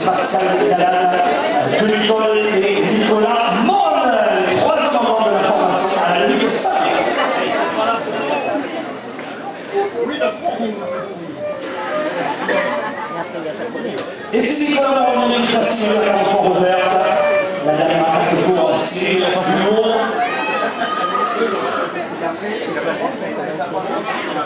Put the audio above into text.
Pascal Lalanne de l'école et Nicolas Moll, les 3 membres de la formation à la mise 5. Et si comme on a une équitation à la fort ouverte, la dernière attaque de cours, c'est plus long.